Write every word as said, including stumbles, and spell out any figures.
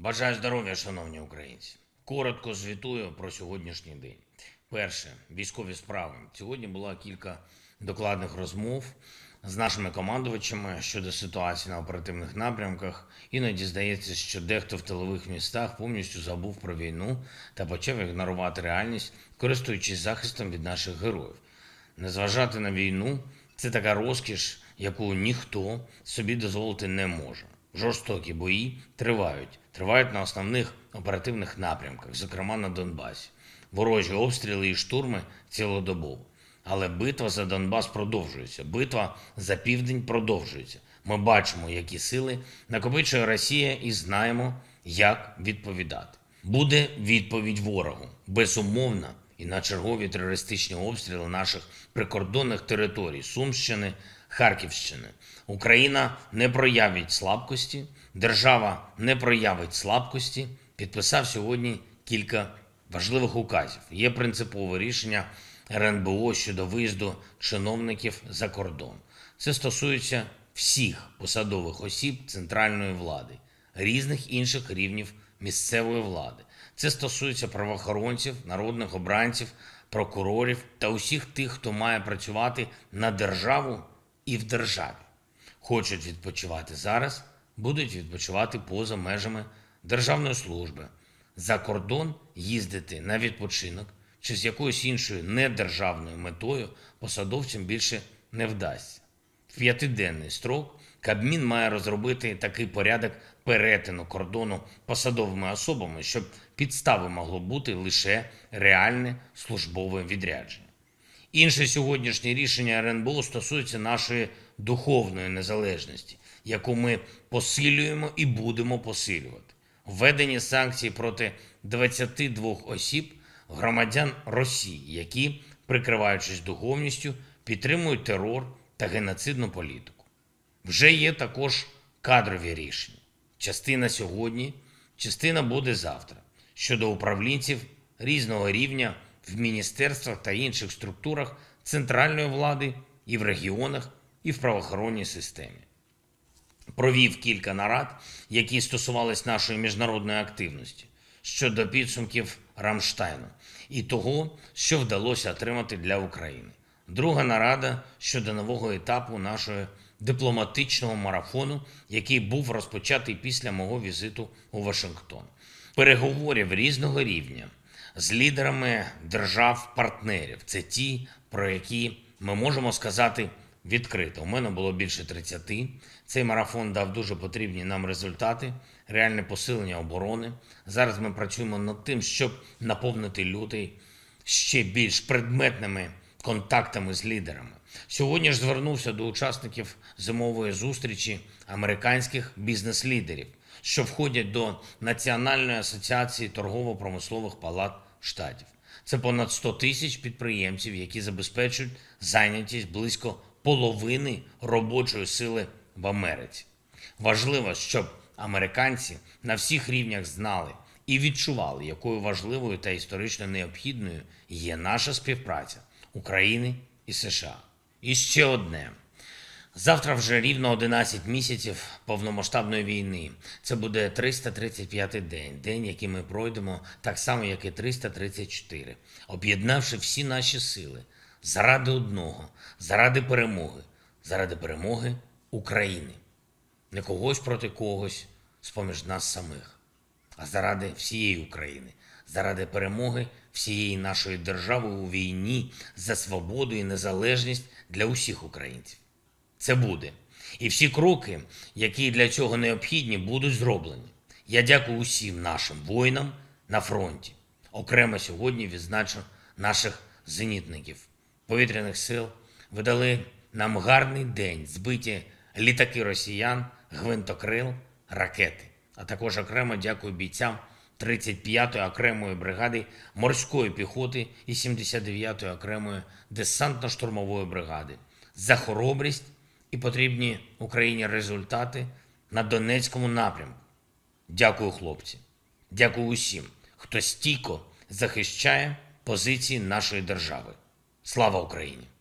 Бажаю здоров'я, шановні українці. Коротко звітую про сьогоднішній день. Перше, військові справи. Сьогодні було кілька докладних розмов з нашими командувачами щодо ситуації на оперативних напрямках. Іноді здається, що дехто в тилових містах повністю забув про війну та почав ігнорувати реальність, користуючись захистом від наших героїв. Не зважати на війну – це така розкіш, яку ніхто собі дозволити не може. Жорстокі бої тривають. Тривають на основних оперативних напрямках, зокрема на Донбасі. Ворожі обстріли і штурми цілодобово. Але битва за Донбас продовжується. Битва за південь продовжується. Ми бачимо, які сили накопичує Росія, і знаємо, як відповідати. Буде відповідь ворогу. Безумовно, і на чергові терористичні обстріли наших прикордонних територій Сумщини, Харківщини. Україна не проявить слабкості, держава не проявить слабкості. Підписав сьогодні кілька важливих указів. Є принципове рішення ер ен бе о щодо виїзду чиновників за кордон. Це стосується всіх посадових осіб центральної влади, різних інших рівнів місцевої влади. Це стосується правоохоронців, народних обранців, прокурорів та усіх тих, хто має працювати на державу і в державі. Хочуть відпочивати зараз, будуть відпочивати поза межами державної служби. За кордон їздити на відпочинок чи з якоюсь іншою недержавною метою посадовцям більше не вдасться. В п'ятиденний строк Кабмін має розробити такий порядок перетину кордону посадовими особами, щоб підстави могло бути лише реальне службове відрядження. Інше сьогоднішнє рішення ер ен бе о стосується нашої духовної незалежності, яку ми посилюємо і будемо посилювати. Введені санкції проти двадцяти двох осіб, громадян Росії, які, прикриваючись духовністю, підтримують терор та геноцидну політику. Вже є також кадрові рішення. Частина сьогодні, частина буде завтра. Щодо управлінців різного рівня в міністерствах та інших структурах центральної влади і в регіонах, і в правоохоронній системі. Провів кілька нарад, які стосувались нашої міжнародної активності, щодо підсумків Рамштайну і того, що вдалося отримати для України. Друга нарада щодо нового етапу нашого дипломатичного марафону, який був розпочатий після мого візиту у Вашингтон. Переговорів різного рівня з лідерами держав-партнерів. Це ті, про які ми можемо сказати відкрито. У мене було більше тридцяти. Цей марафон дав дуже потрібні нам результати, реальне посилення оборони. Зараз ми працюємо над тим, щоб наповнити лютий ще більш предметними контактами з лідерами. Сьогодні ж звернувся до учасників зимової зустрічі американських бізнес-лідерів, що входять до Національної асоціації торгово-промислових палат штатів. Це понад сто тисяч підприємців, які забезпечують зайнятість близько половини робочої сили в Америці. Важливо, щоб американці на всіх рівнях знали і відчували, якою важливою та історично необхідною є наша співпраця України і США. І ще одне. Завтра вже рівно одинадцять місяців повномасштабної війни. Це буде триста тридцять п'ятий день, день, який ми пройдемо так само, як і триста тридцять чотири, об'єднавши всі наші сили заради одного, заради перемоги, заради перемоги України. Не когось проти когось з-поміж нас самих, а заради всієї України, заради перемоги всієї нашої держави у війні за свободу і незалежність для усіх українців. Це буде. І всі кроки, які для цього необхідні, будуть зроблені. Я дякую усім нашим воїнам на фронті. Окремо сьогодні відзначу наших зенітників повітряних сил. Видали нам гарний день, збиті літаки росіян, гвинтокрил, ракети. А також окремо дякую бійцям тридцять п'ятої окремої бригади морської піхоти і сімдесят дев'ятої окремої десантно-штурмової бригади за хоробрість і потрібні Україні результати на Донецькому напрямку. Дякую, хлопці. Дякую усім, хто стійко захищає позиції нашої держави. Слава Україні!